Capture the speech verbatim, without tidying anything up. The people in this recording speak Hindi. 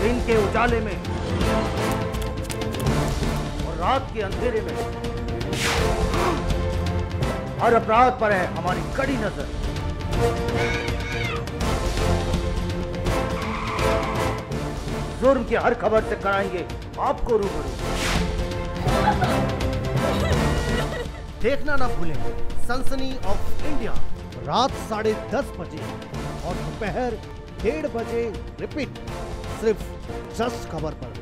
दिन के उजाले में और रात के अंधेरे में हर अपराध पर है हमारी कड़ी नजर। जुर्म की हर खबर से कराएंगे आपको रूबरू। देखना ना भूलें सनसनी ऑफ इंडिया रात साढ़े दस बजे और दोपहर डेढ़ बजे रिपीट सिर्फ जस्ट खबर पर।